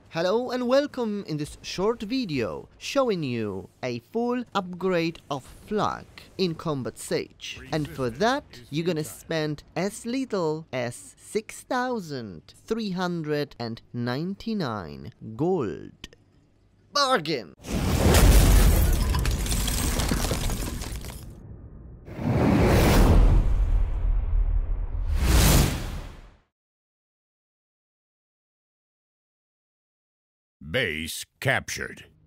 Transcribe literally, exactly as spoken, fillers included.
Hello and welcome in this short video showing you a full upgrade of FLAKS in Combat Sage, and for that you're gonna spend as little as six thousand three hundred ninety-nine gold. Bargain! Base captured.